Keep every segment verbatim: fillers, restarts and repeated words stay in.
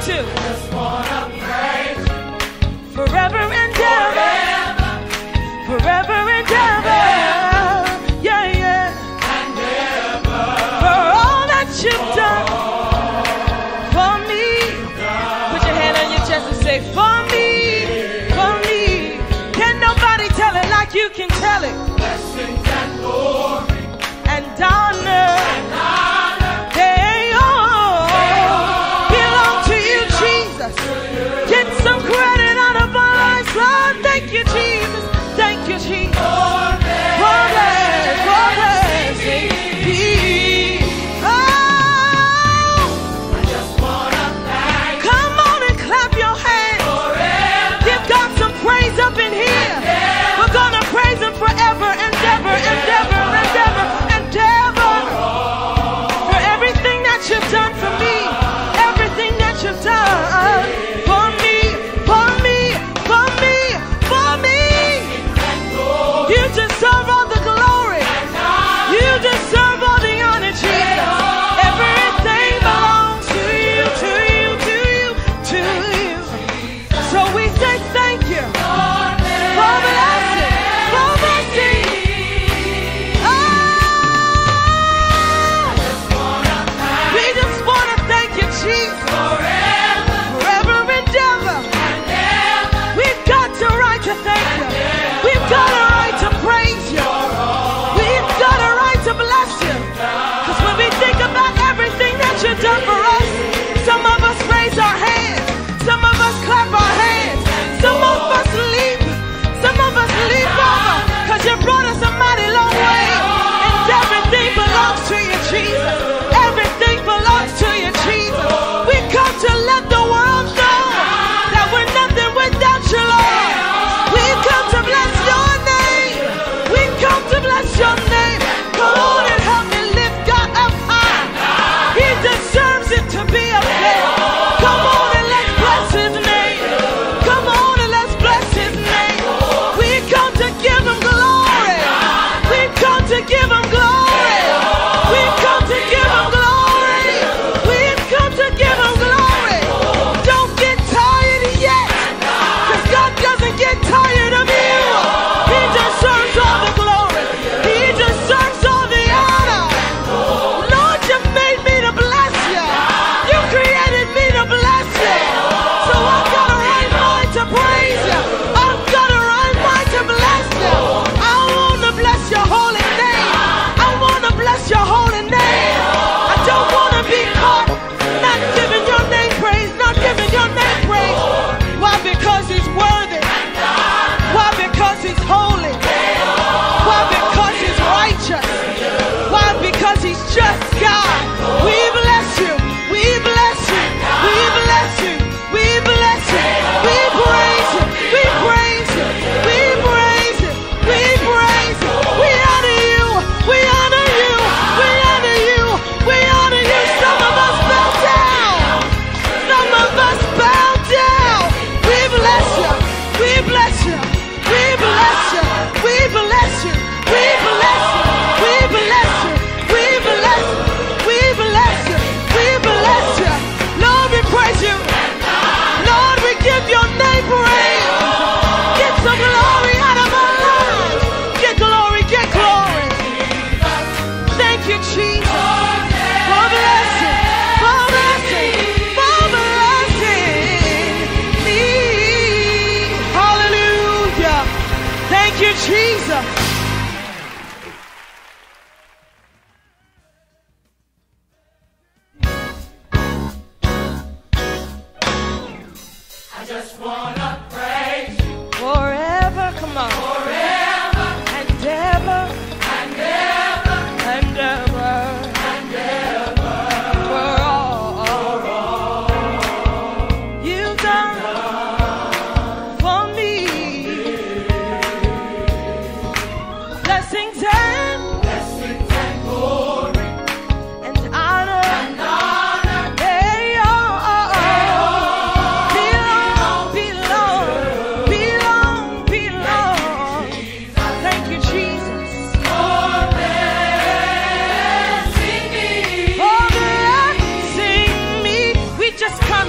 to? Forever and ever. Forever and ever. Yeah, yeah. For all that you've done for me. Put your hand on your chest and say, for me, for me. Can nobody tell it like you can tell it? Blessings and glory and honor, and honor, they all belong to you, Jesus. Get some credit out of our lives, Lord. Thank you, Jesus. Thank you, Jesus. For blessing, for blessing me. Oh, I just wanna thank come on and clap your hands. forever. Give God some praise up in here. We're gonna praise Him forever and ever and ever and ever and ever. For everything that you've done for me, everything that you've done for me, for me, for me, for me. You deserve all the glory. You deserve all the honor, Jesus. Everything belongs to you, to you, to you, to you. So we say thank you for blessing, for blessing. Oh, we just want to thank you, Jesus. Forever and ever. We've got the right to thank you. We've got a right to praise you. We've got a right to bless you. Because when we think about everything that you've done for us, some of us raise our hands. Some of us clap our hands. Some of us leap. Some of us leap over. Because you brought us a mighty long way. And everything belongs to you, Jesus. Everything belongs to you, Jesus. We come to let the world know that we're nothing without you, Lord. We come to bless your name. We come to bless your name. Come on and help me lift God up high. He deserves it to be up there. Come on and let's bless his name. Come on and let's bless his name. We come to give him glory. We come to give him glory. We come to give him glory. We come to give him glory. Don't get tired yet. Because God doesn't get tired of you. He deserves all the glory. He deserves all the honor. Lord, you made me to bless you. You created me to bless you. So I've got a right mind to praise you. I've got a right mind to bless you. I want to bless your holy name. I want to bless your holy name. I don't want to be caught not giving your name praise, not giving your name praise. Why? Because he's worthy. Why? Because he's holy. Why? Because he's righteous. Why? Because he's just God. We bless you. We bless you. We bless you. We bless you. We praise you. We praise you. We praise you. We praise you. We honor you. We honor you. We honor you. We honor you. Some of us bow down. Some of us bow down. We bless you. We bless you. We bless you. We bless you. We bless you. We bless you. We bless you. We bless you. We bless you. Lord, we praise you. Lord, we give your name praise. Get some glory out of our lives. Get glory, get glory. Thank you, Jesus. For blessing, for blessing, for blessing me. Hallelujah. Thank you, Jesus. I just wanna praise you Forever, come on. forever And ever, and ever and ever. and ever. For all you've done for me. Blessings and, Blessings and glory and honor, and honor, they all belong, belong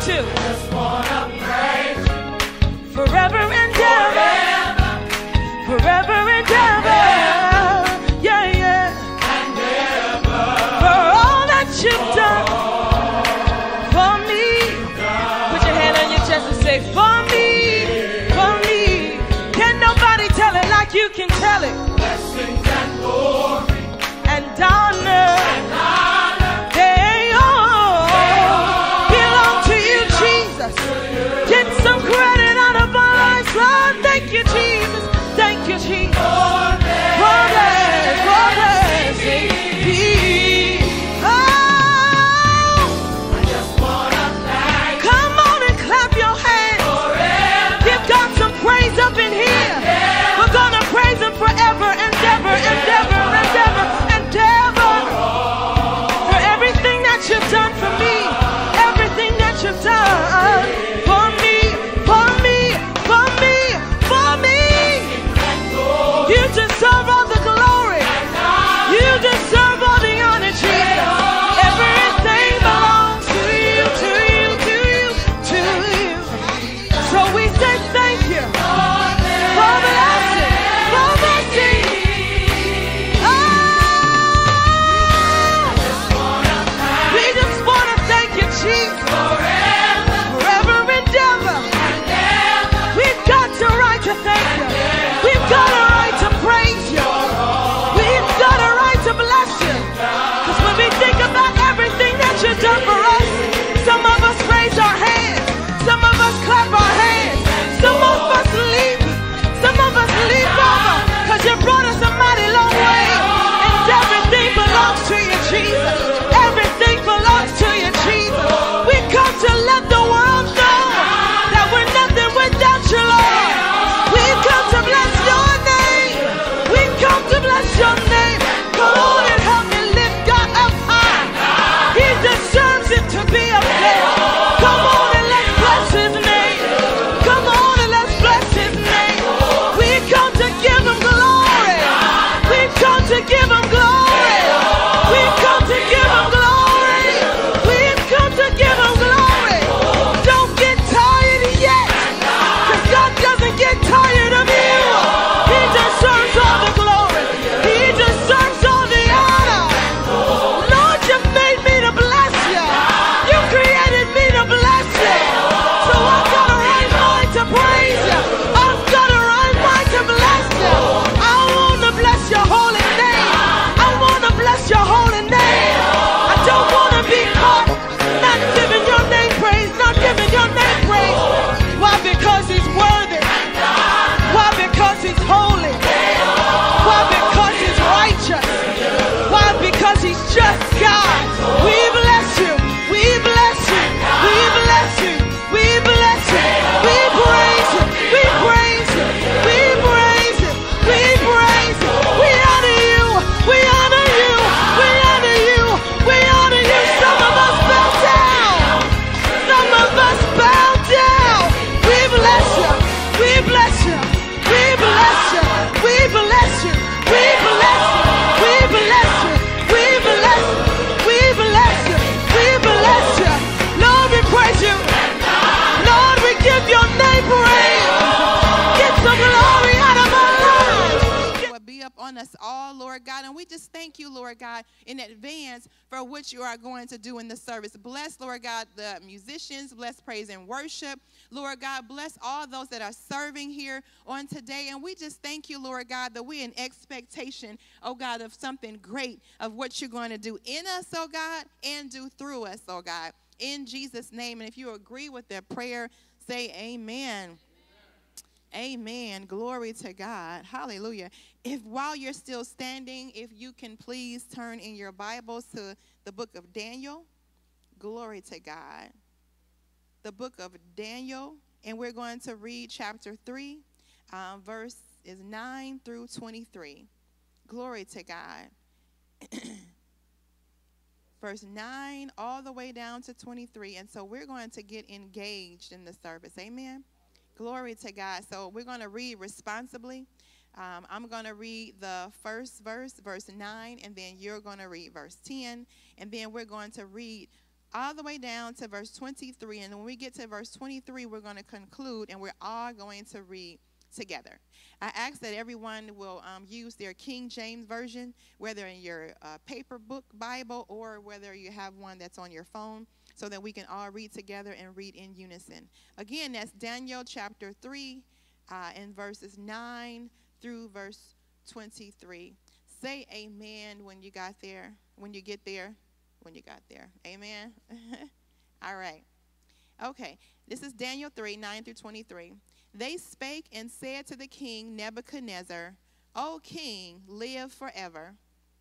to Just wanna praise you forever and ever, forever forever and ever. Yeah, yeah. and ever. For all that you've done for me. Put your hand on your chest and say, for me, for me. Can nobody tell it like you can tell it? Blessings and glory And honor, and honor they all belong to you, Jesus. Get some credit out of our lives, Lord. Thank you, Jesus. Thank you, Jesus. for them. For bless, for blessing me. Oh, I just wanna thank you come on and clap your hands. forever Give God some praise up in here. We're gonna praise Him forever and ever and ever and ever and ever. For everything that you've done for me, everything that you've done for me, for me, for me, for me. and glory You deserve all the glory. and honor. You deserve all the honor, Jesus. Everything belongs to you, to you, to you, to you. So we say thank you for blessing, for blessing. Oh, we just want to thank you, Jesus. Forever Forever and ever. and ever. We've got a right to thank you. We've got a right to praise you. We've got a right to bless you. Because when we think about everything that you've done for us, some of us raise our hands. Some of us clap our hands. Some of us leap. Some of us leap over. Because you brought us a mighty long way. And everything belongs to you, Jesus. Everything belongs to you, Jesus. We come to let the world know that we're nothing without you, Lord. We've come to bless your name. We've come to bless your name. Come on and help me lift God up high. He deserves it to be up there. Come on and let's bless his name. Come on and let's bless his name. We come to give him glory. We come to give him glory. We come to give him glory. We've come to give him glory. Don't get tired yet. Because God doesn't get tired of you. He deserves all the glory. He deserves all the honor. Lord, you made me to bless you. You created me to bless you. So I've got a right mind to praise you. I've got a right mind to bless you. I want to bless your holy name. I want to bless your holy name. I don't want to be caught not giving your name praise, not giving your name praise. Why? Because he's worthy. Why? Because he's holy. Why? Because he's righteous. Why? Because he's just God. We bless you. We bless you. We bless you. We bless you. We praise you. We praise you. We praise you. We praise you. We honor you. We honor you. We honor you. We honor you. Some of us bow down. Some of us bow down. We bless you. We bless you. We bless you. We bless you. We bless you. We bless you. We bless you. We bless you. We bless you. Lord, we praise you. Lord, we give your name praise. Get some glory out of our lives. Would be up on us all, Lord God. And we just thank you, Lord God, in advance for what you are going to do in the service. Bless, Lord God, the musicians. Bless praise and worship. Lord God, bless all those that are serving here on today. And we just thank you, Lord God, that we're in expectation, oh God, of something great, of what you're going to do in us, oh God, and do through us, oh God. In Jesus' name. And if you agree with that prayer, say amen. Amen. Glory to God. Hallelujah. If while you're still standing, if you can please turn in your Bibles to the book of Daniel. Glory to God. The book of Daniel. And we're going to read chapter three. Um, verse is nine through twenty-three. Glory to God. Verse nine all the way down to twenty-three. And so we're going to get engaged in the service. Amen. Glory to God. So we're going to read responsibly. Um, I'm going to read the first verse, verse nine, and then you're going to read verse ten. And then we're going to read all the way down to verse twenty-three. And when we get to verse twenty-three, we're going to conclude, and we're all going to read together. I ask that everyone will um, use their King James Version, whether in your uh, paper book Bible or whether you have one that's on your phone, so that we can all read together and read in unison. Again, that's Daniel chapter three uh, and verses nine through verse twenty-three. Say amen when you got there, when you get there, when you got there. Amen. All right. Okay, this is Daniel three, nine through twenty-three. They spake and said to the king Nebuchadnezzar, O king, live forever.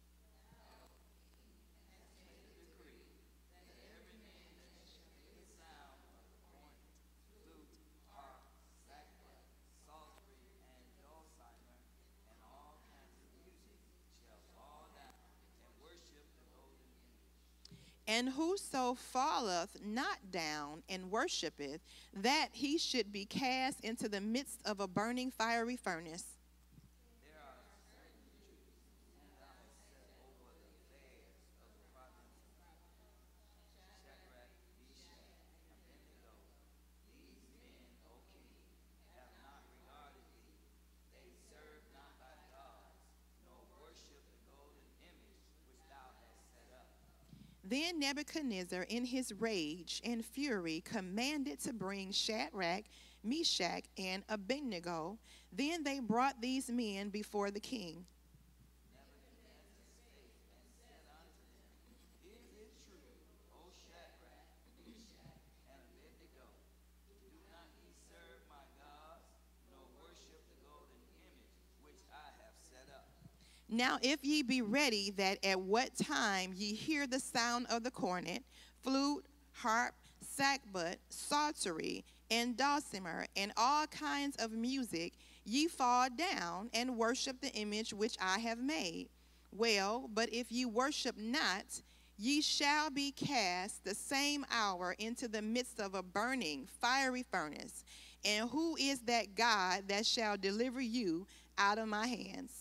And whoso falleth not down and worshipeth, that he should be cast into the midst of a burning fiery furnace. There are certain Jews whom thou hast set over the affairs of the province of Shadrach, Meshach, and Abednego. These men, O king, have not regarded thee. They serve not thy gods, nor worship the golden image which thou hast set up. Then Nebuchadnezzar, in his rage and fury, commanded to bring Shadrach, Meshach, and Abednego. Then they brought these men before the king. Nebuchadnezzar spake and said unto them, Is it true, O Shadrach, Meshach, and Abednego? Do not ye serve my gods, nor worship the golden image which I have set up? Now if ye be ready, that at what time ye hear the sound of the cornet, flute, harp, sackbut, psaltery, and dulcimer, and all kinds of music, ye fall down and worship the image which I have made. Well, but if ye worship not, ye shall be cast the same hour into the midst of a burning fiery furnace. And who is that God that shall deliver you out of my hands?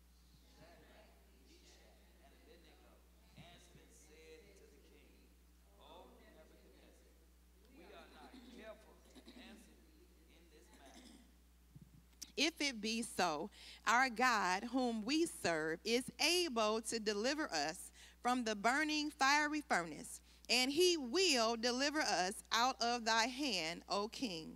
And Abednego answered and said to the king, O Nebuchadnezzar, we are not careful to answer thee in this matter. If it be so, our God, whom we serve, is able to deliver us from the burning fiery furnace, and he will deliver us out of thy hand, O king.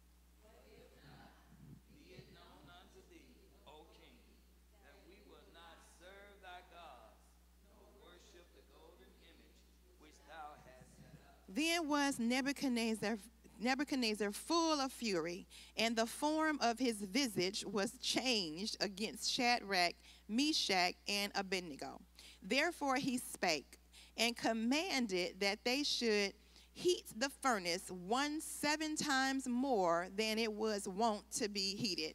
Be it known unto thee, O king, that we will not serve thy gods, nor worship the golden image which thou hast set up. Then was Nebuchadnezzar, Nebuchadnezzar full of fury, and the form of his visage was changed against Shadrach, Meshach, and Abednego. Therefore he spake and commanded that they should heat the furnace one seven times more than it was wont to be heated.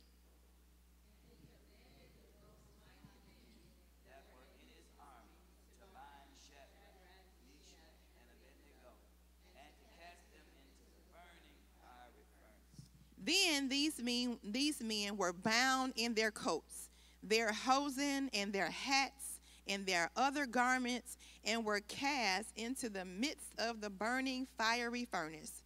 That were in his army to bind Shadrach, Meshach, and Abednego, and to cast them into the burning fiery furnace. Then these men, these men were bound in their coats, their hosen, and their hats, and their other garments, and were cast into the midst of the burning fiery furnace.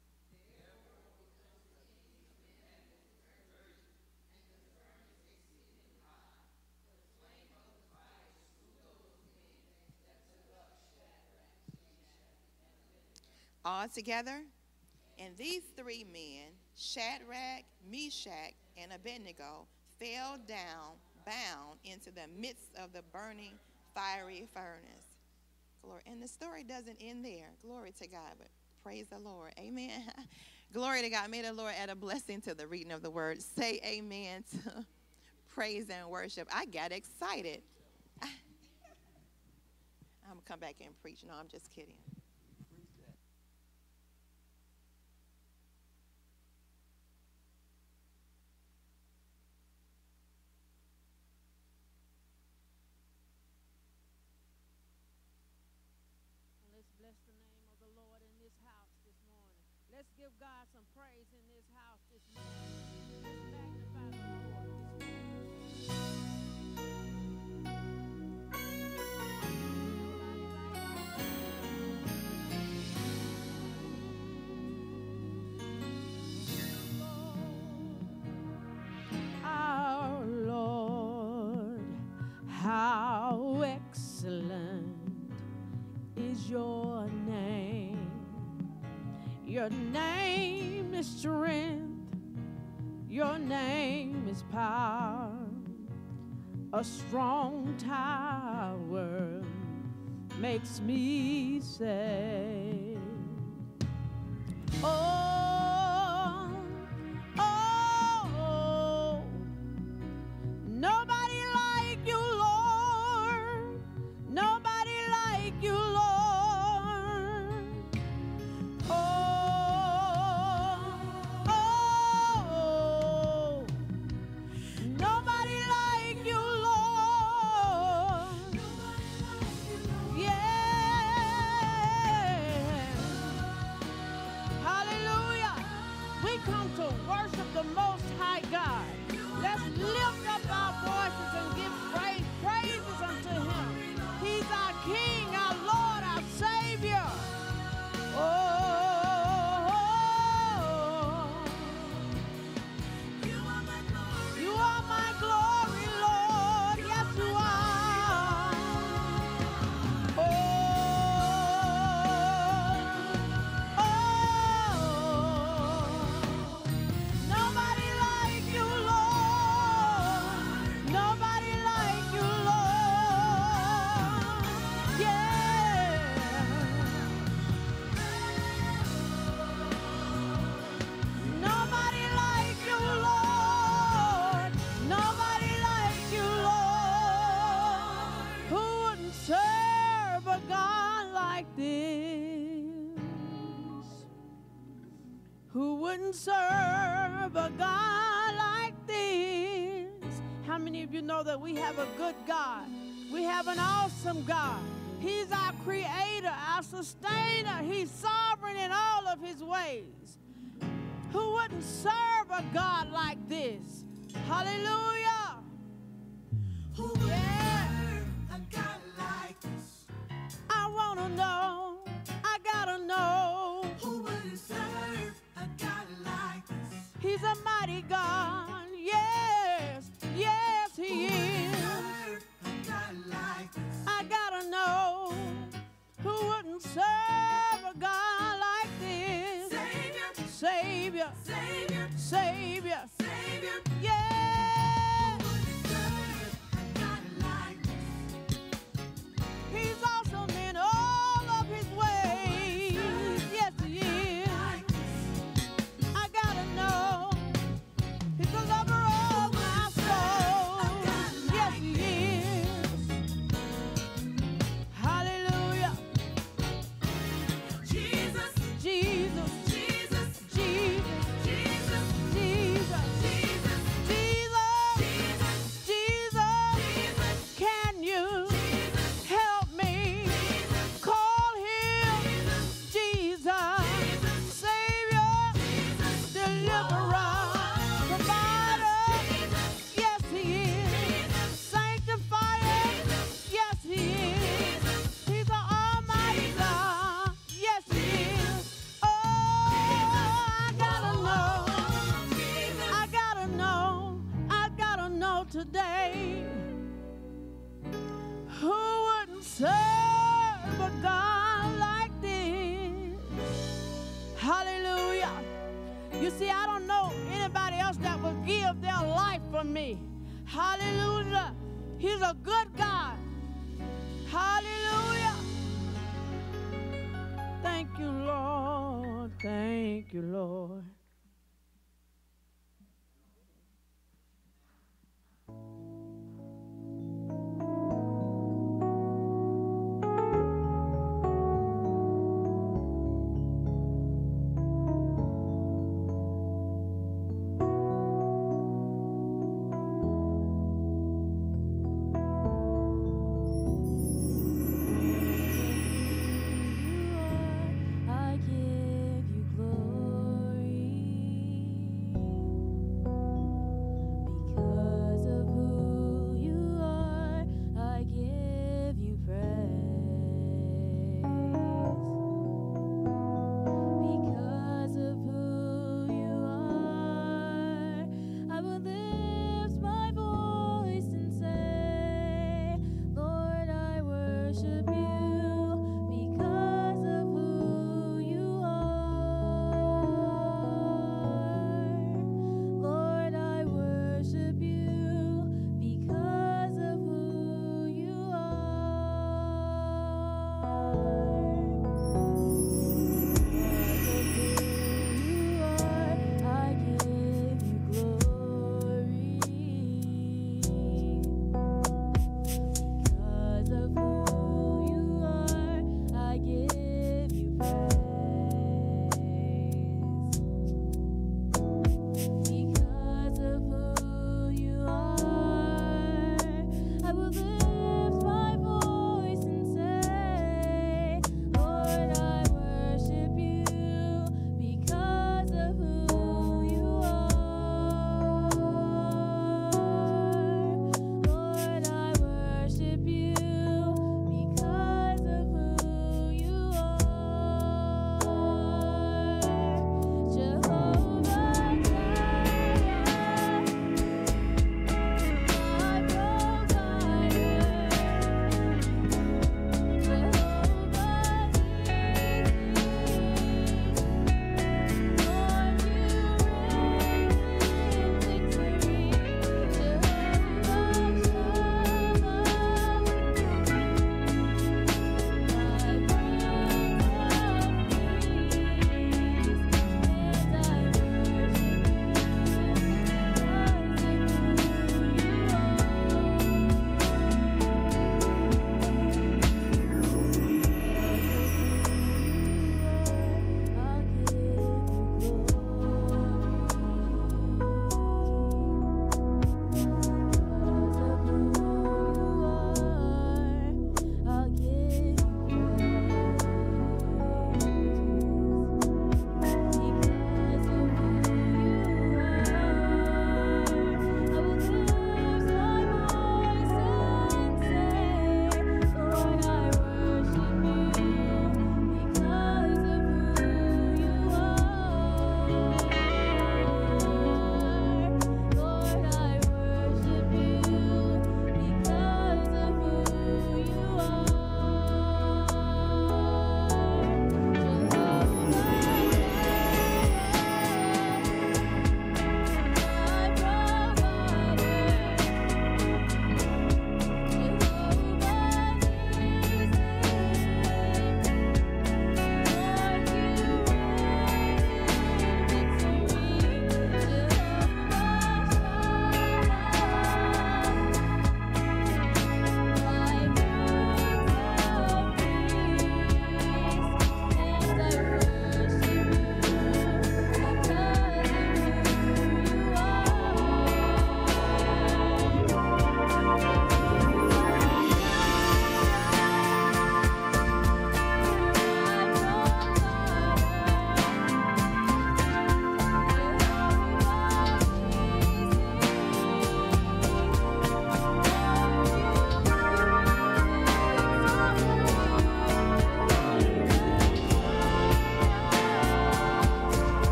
All together, and these three men, Shadrach, Meshach, and Abednego, fell down, bound into the midst of the burning fiery furnace. Glory. And the story doesn't end there. Glory to God, but praise the Lord. Amen. Glory to God. May the Lord add a blessing to the reading of the word. Say amen to praise and worship. I got excited. I'm going to come back and preach. No, I'm just kidding. Let's bless the name of the Lord in this house this morning. Let's give God some praise in this house this morning. Let's magnify the Lord this morning. Nobody like our God. your name. Your name is strength. Your name is power. A strong tower makes me safe. Oh, oh, nobody like you, Lord. Nobody like you, Lord. Oh, oh, nobody like you, Lord. Yeah. Hallelujah. We come to worship the Most High God. Let's lift up our voices and give praise, praises unto Him. He's our King, our Lord, our Savior. Oh, you are my glory, Lord. Yes, you are. Oh, oh, nobody like you, Lord. Nobody like you, Lord. Yeah. Nobody like you, Lord. Nobody like you, Lord. Who wouldn't serve a God like this? Who wouldn't serve a God like this? How many of you know that we have a good God? We have an awesome God. He's our creator, our sustainer. He's sovereign in all of his ways. Who wouldn't serve a God like this? Hallelujah. Who would Yeah. serve a God like this? I want to know. I got to know. Who would serve a God like this? He's a mighty God. Yes, yes, he Who would is. serve a God like this? I got to know. Who wouldn't serve a God like this? Savior, Savior, Savior, Savior. Savior. Yeah. Who would serve a God like this? He's awesome in all of his ways. Yes, he is. Like this. I gotta know. He's the lover of my soul. Yes, he is. Hallelujah. Jesus, Jesus, Jesus, Jesus, Jesus, Jesus, Jesus, Jesus, Jesus, Jesus. Jesus, Can you Jesus, help me? Call him Jesus, Savior, Deliverer, Provider. Yes, he is. Sanctifier. Yes, he is. He's an almighty God. Yes, he is. Oh, I gotta know. I gotta know. I gotta know today. Who wouldn't serve a God like this? Hallelujah. You see, I don't know anybody else that would give their life for me. Hallelujah. He's a good God. Hallelujah. Thank you, Lord. Thank you, Lord.